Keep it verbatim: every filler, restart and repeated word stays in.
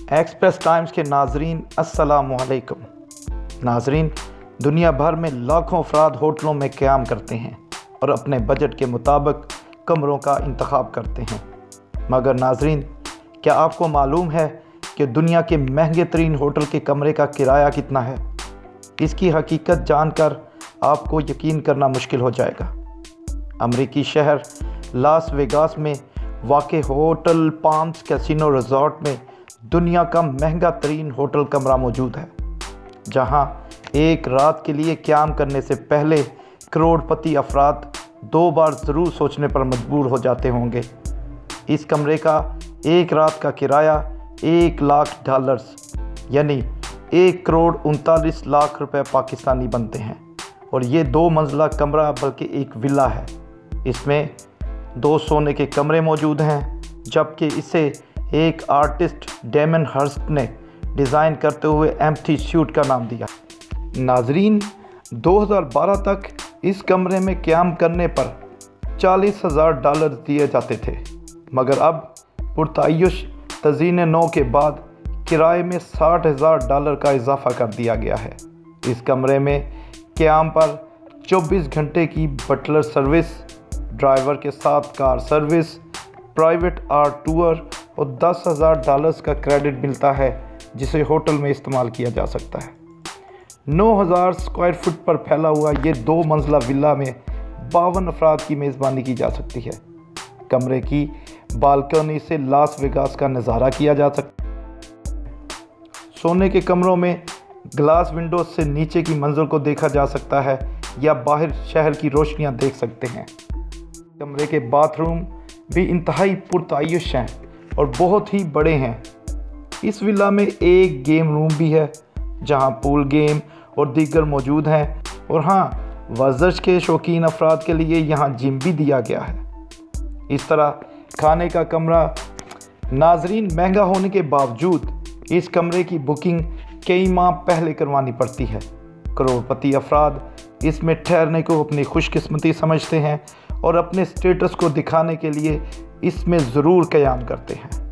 Express times के नाजरीन अस्सलामु अलैकुम। नाजरीन, दुनिया भर में लाखों अफराद होटलों में क़याम करते हैं और अपने बजट के मुताबिक कमरों का इंतखाब करते हैं। मगर नाजरीन, क्या आपको मालूम है कि दुनिया के महंगे तरीन होटल के कमरे का किराया कितना है? इसकी हकीकत जानकर आपको यकीन करना मुश्किल हो जाएगा। अमरीकी शहर लास वेगास में वाक़े होटल पाम्स कैसीनो रिजॉर्ट में दुनिया का महंगा तरीन होटल कमरा मौजूद है, जहां एक रात के लिए क़याम करने से पहले करोड़पति अफराद दो बार ज़रूर सोचने पर मजबूर हो जाते होंगे। इस कमरे का एक रात का किराया एक लाख डॉलर्स यानी एक करोड़ उनतालीस लाख रुपए पाकिस्तानी बनते हैं। और ये दो मंजिला कमरा बल्कि एक विला है। इसमें दो सोने के कमरे मौजूद हैं, जबकि इसे एक आर्टिस्ट डेमन हर्स्ट ने डिज़ाइन करते हुए एम्प्टी सूट का नाम दिया। नाजरीन, दो हज़ार बारह तक इस कमरे में क़याम करने पर चालीस हज़ार डॉलर दिए जाते थे, मगर अब पुरतायुश तज़ीन नौ के बाद किराए में साठ हज़ार डॉलर का इजाफा कर दिया गया है। इस कमरे में क़याम पर चौबीस घंटे की बटलर सर्विस, ड्राइवर के साथ car service, private or tour और दस हज़ार डॉलर्स का क्रेडिट मिलता है, जिसे होटल में इस्तेमाल किया जा सकता है। नौ हज़ार स्क्वायर फुट पर फैला हुआ ये दो मंजिला विला में बावन अफराद की मेज़बानी की जा सकती है। कमरे की बालकनी से लास वेगास का नज़ारा किया जा सकता है। सोने के कमरों में ग्लास विंडोज से नीचे की मंजिल को देखा जा सकता है या बाहर शहर की रोशनियां देख सकते हैं। कमरे के बाथरूम भी इंतहाई पुरतायुश हैं और बहुत ही बड़े हैं। इस विला में एक गेम रूम भी है, जहां पूल गेम और दीगर मौजूद हैं। और हाँ, वर्जिश के शौकीन अफराद के लिए यहां जिम भी दिया गया है। इस तरह खाने का कमरा नाजरीन महंगा होने के बावजूद इस कमरे की बुकिंग कई माह पहले करवानी पड़ती है। करोड़पति अफराद इसमें ठहरने को अपनी खुशकिस्मती समझते हैं और अपने स्टेटस को दिखाने के लिए इसमें ज़रूर क़याम करते हैं।